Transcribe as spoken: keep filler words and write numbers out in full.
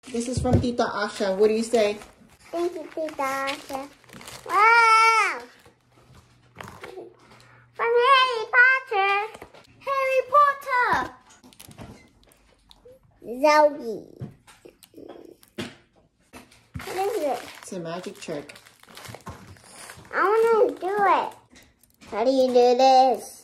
This is from Tita Asha. What do you say? Thank you, Tita Asha. Wow! From Harry Potter. Harry Potter. Zoe. What is it? It's a magic trick. I want to do it. How do you do this?